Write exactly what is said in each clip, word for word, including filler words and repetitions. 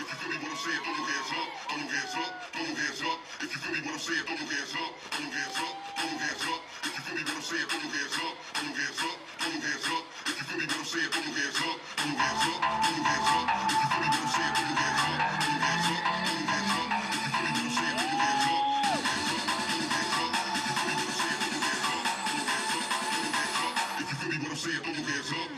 you feel me when I'm saying, throw your hands up, throw your hands up, throw your hands up. If you feel me when I'm saying, throw your hands up, throw your hands up, throw your hands up. If you feel me when I'm saying, throw your hands up, throw your hands up, throw your hands up. If you feel me when I'm saying, throw your hands up, throw your hands up, throw your hands up. If you feel me when I'm saying, throw your hands up, throw your hands up, throw your hands up. If you feel me when I'm saying, throw your hands up, throw your hands up, throw your hands up. If you feel me when I'm saying, throw your hands up, throw your hands up, throw your hands up. If you feel me when I'm saying, throw your hands up.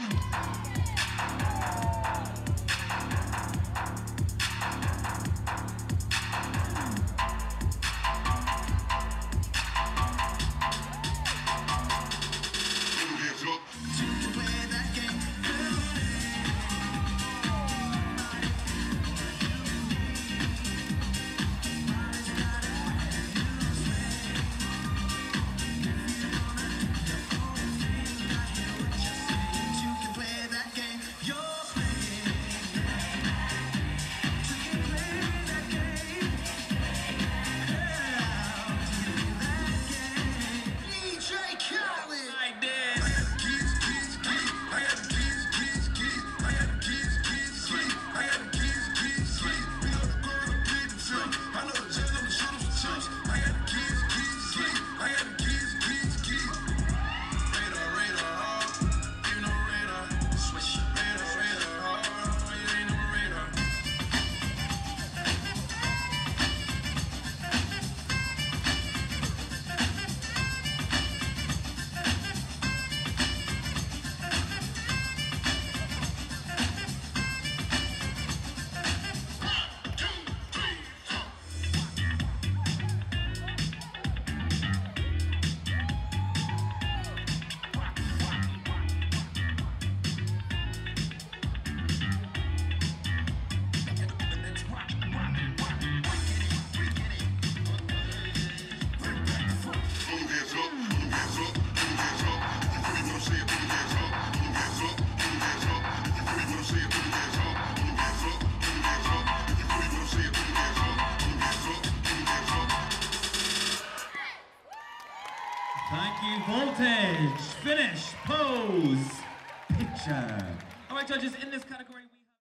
Thank you, Voltage. Finish, pose, picture. All right, judges, in this category, we